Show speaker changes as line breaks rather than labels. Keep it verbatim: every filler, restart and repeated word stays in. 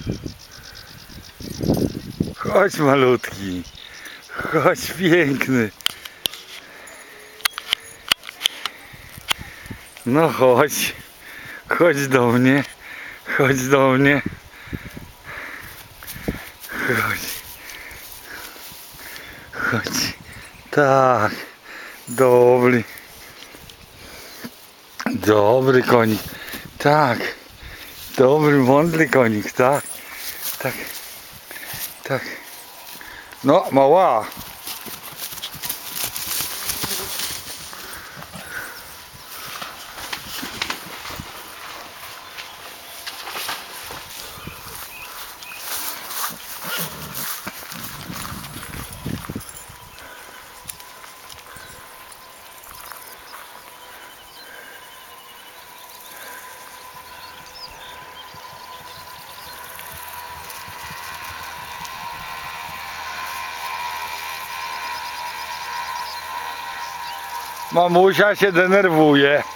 Chodź malutki. Chodź piękny. No chodź. Chodź do mnie. Chodź do mnie. Chodź. Chodź. Tak. Dobry. Dobry konik. Tak. Dobry, mądry konik. Tak. Tak. Tak. No, mała. Mamusia się denerwuje.